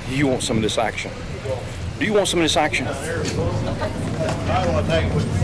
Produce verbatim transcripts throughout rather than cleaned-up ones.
Do you want some of this action? Do you want some of this action? I want to take it with the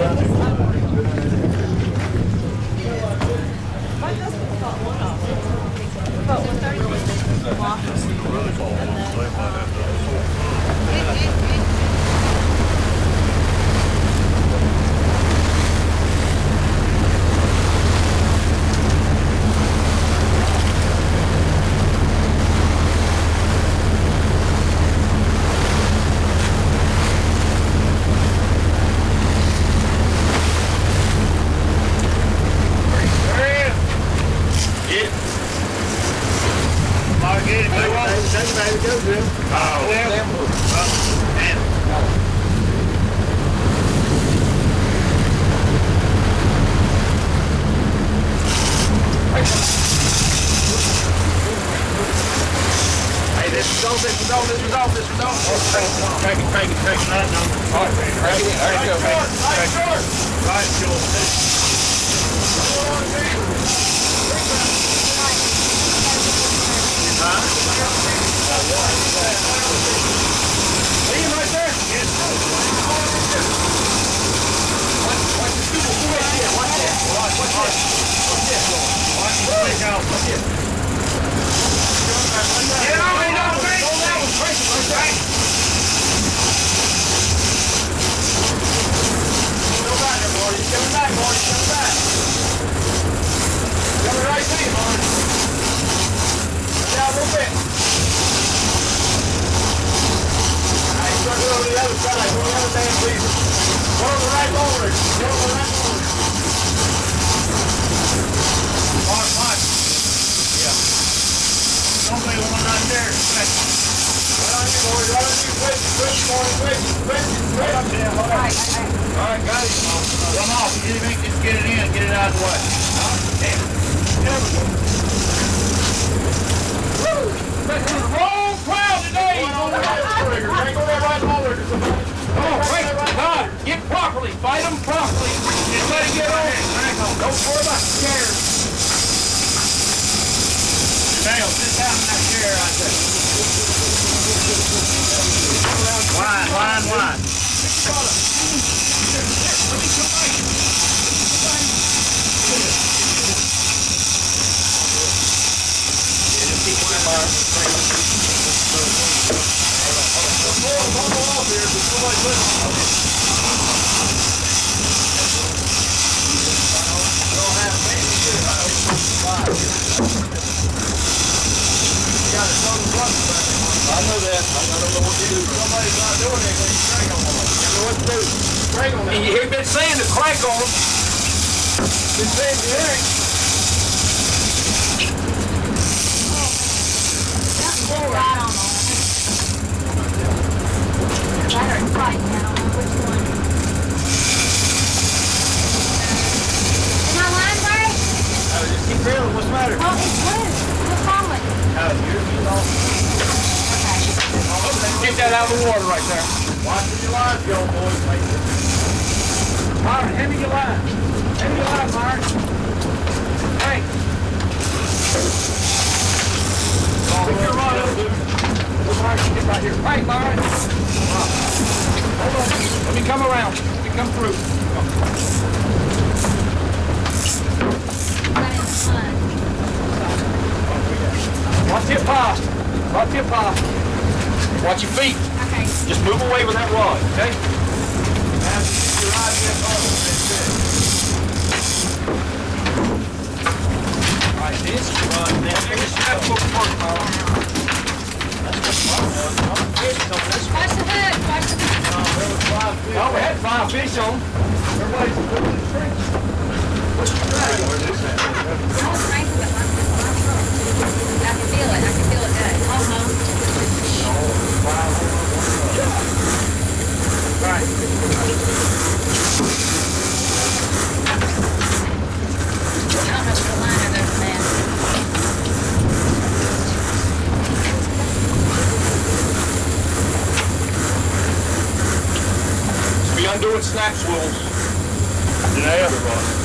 You've been saying to crank on them. Been saying you ain't. Right on them. Right or right now. Which one? Is my line right? Oh, just keep drilling. What's the matter? Oh, it's loose. What's wrong with it? Oh, yours is off. Okay. Get that out of the water right there. Watch where your lines go, boys. Myron, hand me your line. Hand me your line, Myron. Hey. Pick your rod up. Myron, get right here. Hey, Myron. Hold on. Let me come around. Let me come through. That is fun. Watch your paw. Watch your paw. Watch your feet. Okay. Just move away with that rod, okay? Alright, this rod, now here's that book work, Marlon. Watch the hook. Watch the hook. Oh, we had five fish on. Everybody's putting in the trench. What's the drag? Oh, crank it. I can feel it. I can feel it good. Uh-huh. Right. I don't know if the line or there's that. Be undoing snap swirls. Yeah.